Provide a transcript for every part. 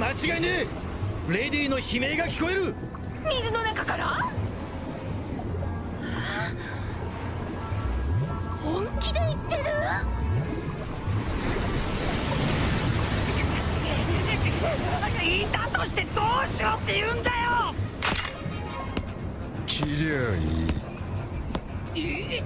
間違いねえ。レディーの悲鳴が聞こえる。 水の中から？本気で言ってる？いたとしてどうしろって言うんだよ。 切りゃいい。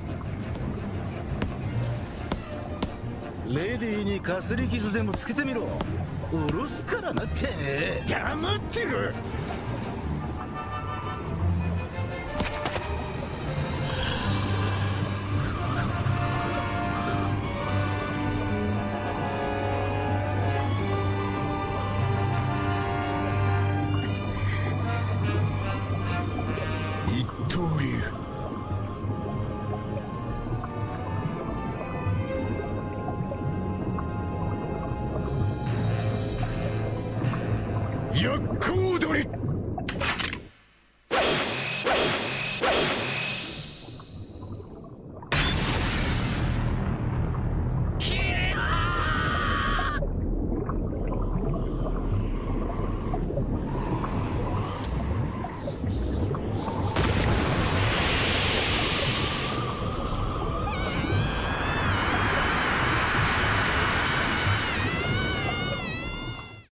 レディーにかすり傷でもつけてみろ。下ろすからなってめえ。黙ってろ。 一刀流。薬効踊り。